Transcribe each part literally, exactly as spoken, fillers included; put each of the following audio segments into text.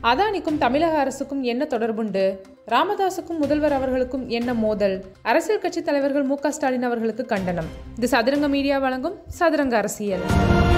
அதானிக்கும் தமிழக அரசுக்கும் என்ன தொடர்புண்டு? ராமதாசுக்கும் முதல்வர் அவர்களுக்கும் என்ன மோதல்? அரசியல் கட்சி தலைவர்கள் மு க ஸ்டாலின் அவர்களுக்கு கண்டனம். இது சதுரங்க மீடியா வழங்கும் சதுரங்க அரசியல்.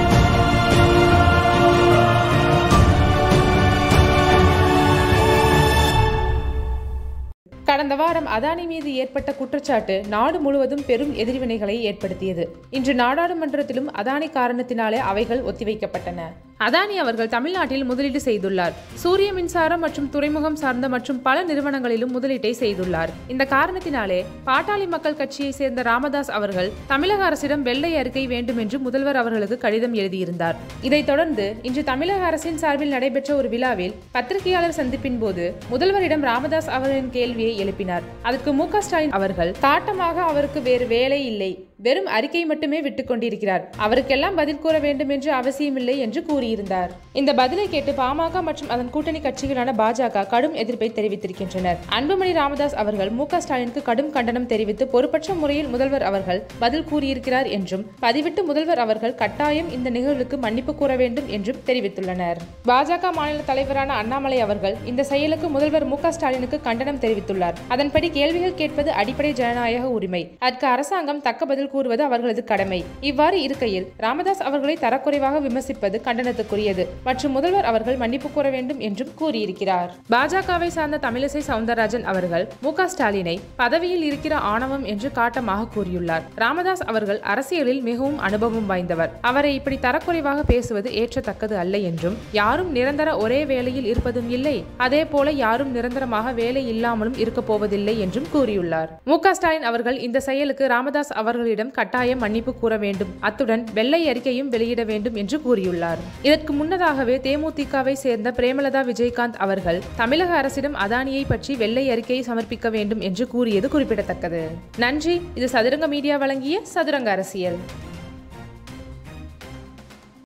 கடந்த வாரம் அதானி மீது ஏற்பட்ட குற்றச்சாட்டு நாடு முழுவதும் பெரும் எதிர்வினைகளை ஏற்படுத்தியது. இன்று நாடாளுமன்றத்திலும் அதானி காரணத்தினாலே அவைகள் ஒத்திவைக்கப்பட்டன. அதானி அவர்கள் தமிழ்நாட்டில் முதலீடு செய்துள்ளார். சூரிய மின்சாரம் மற்றும் துறைமுகம் சார்ந்த மற்றும் பல நிறுவனங்களிலும் முதலீட்டை செய்துள்ளார். இந்த காரணத்தினாலே பாட்டாளி மக்கள் கட்சியை சேர்ந்த ராமதாஸ் அவர்கள் தமிழக அரசிடம் வெள்ளை அறிக்கை வேண்டும் என்று முதல்வர் அவர்களுக்கு கடிதம் எழுதியிருந்தார். இதைத் தொடர்ந்து இன்று தமிழக அரசின் சார்பில் நடைபெற்ற ஒரு விழாவில் பத்திரிகையாளர் சந்திப்பின் போது முதல்வரிடம் ராமதாஸ் அவர்களின் கேள்வியை எழுப்பினார். அதற்கு மு க ஸ்டாலின் அவர்கள் காட்டமாக அவருக்கு வேறு வேலை இல்லை, வெறும் அறிக்கை மட்டுமே விட்டுக் கொண்டிருக்கிறார், அவருக்கெல்லாம் பதில் கூற வேண்டும் என்று அவசியமில்லை என்று கூறியிருந்தார். இந்த பதிலை கேட்டு பாமக மற்றும் அதன் கூட்டணி கட்சிகளான பாஜக கடும் எதிர்ப்பை தெரிவித்திருக்கின்றனர். அன்புமணி ராமதாஸ் அவர்கள் மு க ஸ்டாலினுக்கு கடும் கண்டனம் தெரிவித்து பொறுப்பற்ற முறையில் முதல்வர் அவர்கள் பதில் கூறியிருக்கிறார் என்றும் பதிவிட்டு முதல்வர் அவர்கள் கட்டாயம் இந்த நிகழ்வுக்கு மன்னிப்பு கூற வேண்டும் என்றும் தெரிவித்துள்ளனர். பாஜக மாநில தலைவரான அண்ணாமலை அவர்கள் இந்த செயலுக்கு முதல்வர் மு க ஸ்டாலினுக்கு கண்டனம் தெரிவித்துள்ளார். அதன்படி கேள்விகள் கேட்பது அடிப்படை ஜனநாயக உரிமை, அதற்கு அரசாங்கம் தக்க பதில் கூறுவது அவர்களது கடமை. இவ்வாறு இருக்கையில் ராமதாஸ் அவர்களை தரக்குறைவாக விமர்சிப்பது கண்டனத்துக்குரியது மற்றும் முதல்வர் அவர்கள் மன்னிப்பு கூற வேண்டும் என்றும் கூறியிருக்கிறார். பாஜகவை சார்ந்த தமிழிசை சவுந்தரராஜன் அவர்கள் மு க ஸ்டாலினை பதவியில் இருக்கிற ஆணவம் என்று காட்டமாக கூறியுள்ளார். ராமதாஸ் அவர்கள் அரசியலில் மிகவும் அனுபவம் வாய்ந்தவர், அவரை இப்படி தரக்குறைவாக பேசுவது ஏற்றத்தக்கது அல்ல என்றும், யாரும் நிரந்தர ஒரே வேலையில் இருப்பதும் இல்லை, அதே போல யாரும் நிரந்தரமாக வேலை இல்லாமலும் இருக்க போவதில்லை என்றும் கூறியுள்ளார். மு க ஸ்டாலின் அவர்கள் இந்த செயலுக்கு ராமதாஸ் அவர்களிடம் கட்டாயம் மன்னிப்பு கூற வேண்டும், அத்துடன் வெள்ளை அறிக்கையும் வெளியிட வேண்டும் என்று கூறியுள்ளார். இதற்கு முன்னதாகவே தே மு தி க வை சேர்ந்த பிரேமலதா விஜயகாந்த் அவர்கள் தமிழக அரசிடம் அதானியை பற்றி வெள்ளை அறிக்கையை சமர்ப்பிக்க வேண்டும் என்று கூறியது குறிப்பிடத்தக்கது. நன்றி. இது சதுரங்க மீடியா வழங்கிய சதுரங்க அரசியல்.